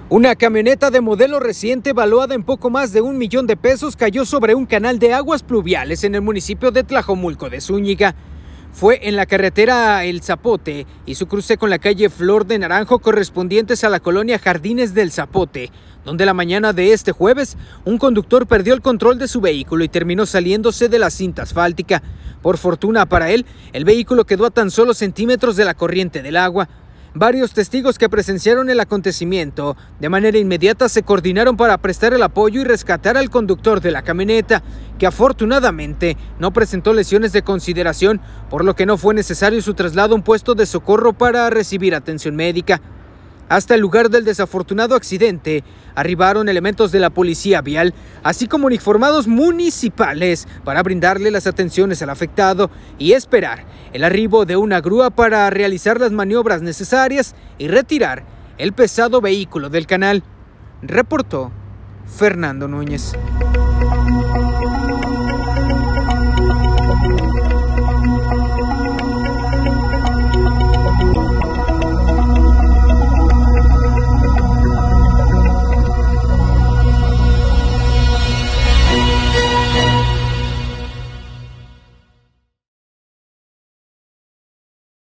Una camioneta de modelo reciente valuada en poco más de $1 millón cayó sobre un canal de aguas pluviales en el municipio de Tlajomulco de Zúñiga. Fue en la carretera El Zapote y su cruce con la calle Flor de Naranjo correspondientes a la colonia Jardines del Zapote, donde la mañana de este jueves un conductor perdió el control de su vehículo y terminó saliéndose de la cinta asfáltica. Por fortuna para él, el vehículo quedó a tan solo centímetros de la corriente del agua. Varios testigos que presenciaron el acontecimiento de manera inmediata se coordinaron para prestar el apoyo y rescatar al conductor de la camioneta, que afortunadamente no presentó lesiones de consideración, por lo que no fue necesario su traslado a un puesto de socorro para recibir atención médica. Hasta el lugar del desafortunado accidente arribaron elementos de la policía vial, así como uniformados municipales, para brindarle las atenciones al afectado y esperar el arribo de una grúa para realizar las maniobras necesarias y retirar el pesado vehículo del canal. Reportó Fernando Núñez.